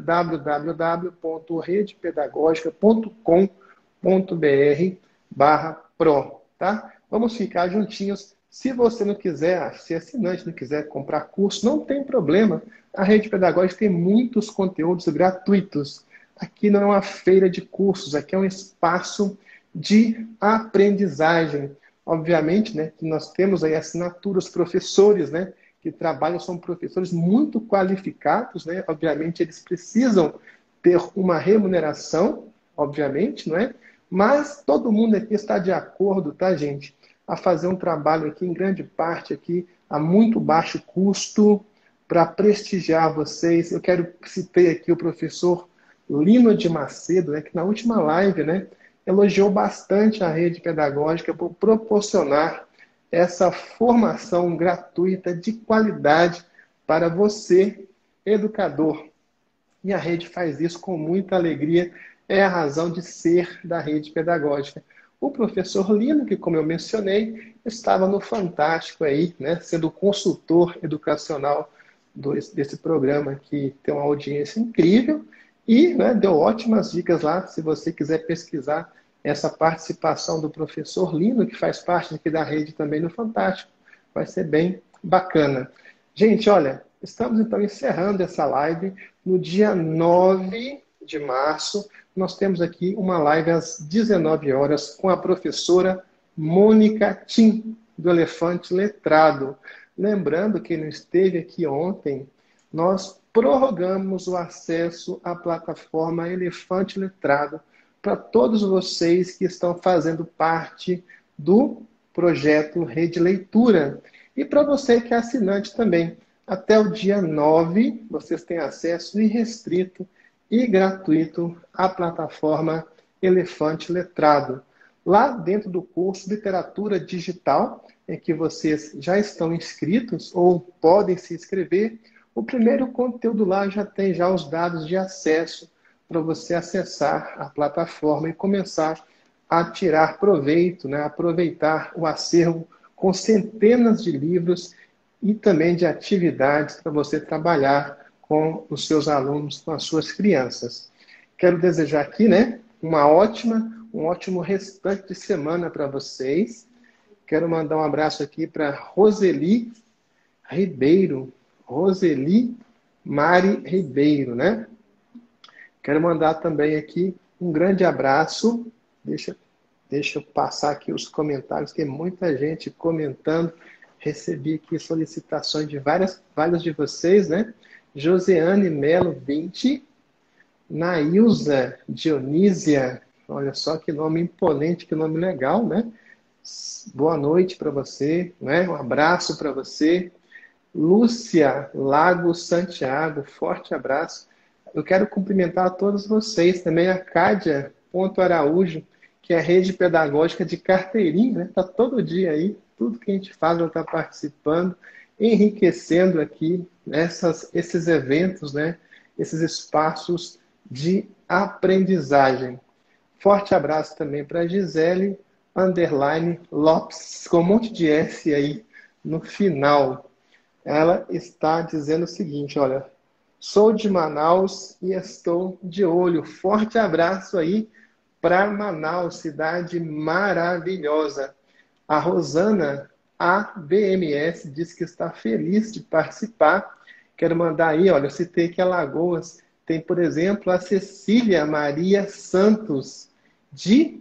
www.redepedagogica.com.br/pro, tá? Vamos ficar juntinhos. Se você não quiser ser assinante, não quiser comprar curso, não tem problema. A Rede Pedagógica tem muitos conteúdos gratuitos. Aqui não é uma feira de cursos, aqui é um espaço de aprendizagem. Obviamente, né, que nós temos aí assinaturas, professores, né, que trabalham, são professores muito qualificados, né? Obviamente, eles precisam ter uma remuneração, obviamente, não é? Mas todo mundo aqui está de acordo, tá, gente? A fazer um trabalho aqui, em grande parte, aqui, a muito baixo custo, para prestigiar vocês. Eu citei aqui o professor Lino de Macedo, né, que na última live, né, elogiou bastante a Rede Pedagógica por proporcionar essa formação gratuita de qualidade para você, educador. E a rede faz isso com muita alegria, é a razão de ser da Rede Pedagógica. O professor Lino, que como eu mencionei, estava no Fantástico aí, né, sendo consultor educacional desse programa que tem uma audiência incrível e, né, deu ótimas dicas lá, se você quiser pesquisar essa participação do professor Lino, que faz parte aqui da rede também no Fantástico. Vai ser bem bacana. Gente, olha, estamos então encerrando essa live. No dia 9 de março, nós temos aqui uma live às 19 horas com a professora Mônica Tim, do Elefante Letrado. Lembrando, quem não esteve aqui ontem, nós prorrogamos o acesso à plataforma Elefante Letrado para todos vocês que estão fazendo parte do projeto Rede Leitura. E para você que é assinante também. Até o dia 9, vocês têm acesso irrestrito e gratuito à plataforma Elefante Letrado. Lá dentro do curso Literatura Digital, em que vocês já estão inscritos ou podem se inscrever, o primeiro conteúdo lá já tem já os dados de acesso para você acessar a plataforma e começar a tirar proveito, né? Aproveitar o acervo com centenas de livros e também de atividades para você trabalhar com os seus alunos, com as suas crianças. Quero desejar aqui, né, um ótimo restante de semana para vocês. Quero mandar um abraço aqui para Roseli Ribeiro, Roseli Mari Ribeiro, né? Quero mandar também aqui um grande abraço. Deixa eu passar aqui os comentários, tem muita gente comentando. Recebi aqui solicitações de vários de vocês, né? Joseane Melo 20, Nailza Dionísia, olha só que nome imponente, que nome legal, né? Boa noite para você, né? Um abraço para você. Lúcia Lago Santiago, forte abraço. Eu quero cumprimentar a todos vocês, também a Cádia Ponto Araújo, que é a rede pedagógica de Carteirinha, né? Está todo dia aí, tudo que a gente faz, ela está participando, enriquecendo aqui esses eventos, né? Esses espaços de aprendizagem. Forte abraço também para Gisele Lopes, com um monte de S aí no final. Ela está dizendo o seguinte, olha, sou de Manaus e estou de olho. Forte abraço aí para Manaus, cidade maravilhosa. A Rosana ABMS diz que está feliz de participar. Quero mandar aí, olha, eu citei que Alagoas tem, por exemplo, a Cecília Maria Santos, de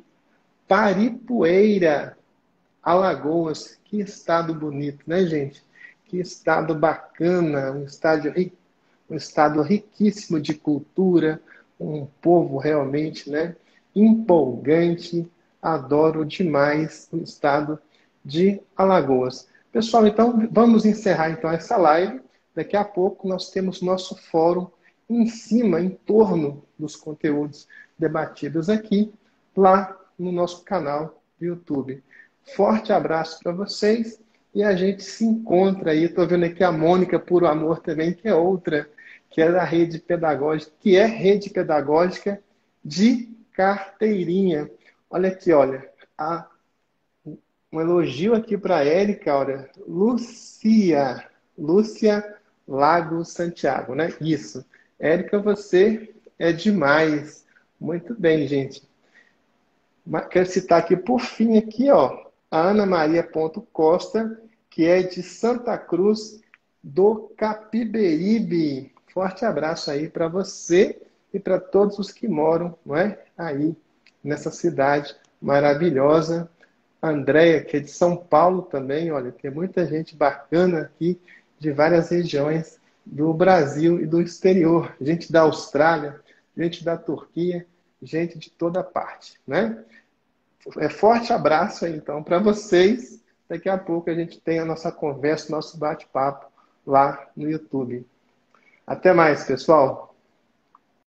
Paripueira, Alagoas. Que estado bonito, né, gente? Que estado bacana, um estado riquíssimo de cultura, um povo realmente, né, empolgante. Adoro demais o estado de Alagoas. Pessoal, então vamos encerrar então essa live. Daqui a pouco nós temos nosso fórum em torno dos conteúdos debatidos aqui, lá no nosso canal do YouTube. Forte abraço para vocês e a gente se encontra aí. Estou vendo aqui a Mônica Puro Amor também, que é outra, que é da rede pedagógica, que é rede pedagógica de Carteirinha. Olha aqui, olha, um elogio aqui para a Érica, olha, Lúcia Lago Santiago, né? Isso. Érica, você é demais. Muito bem, gente. Quero citar aqui, por fim, aqui, ó, a Ana Maria Costa, que é de Santa Cruz do Capiberibe. Forte abraço aí para você e para todos os que moram, não é, aí nessa cidade maravilhosa. Andréia, que é de São Paulo também, olha, tem muita gente bacana aqui de várias regiões do Brasil e do exterior. Gente da Austrália, gente da Turquia, gente de toda parte, né? Forte abraço aí, então, para vocês. Daqui a pouco a gente tem a nossa conversa, nosso bate-papo lá no YouTube. Até mais, pessoal!